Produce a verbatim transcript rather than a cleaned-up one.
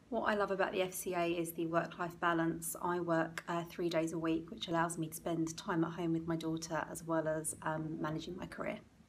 What I love about the F C A is the work-life balance. I work uh, three days a week, which allows me to spend time at home with my daughter as well as um, managing my career.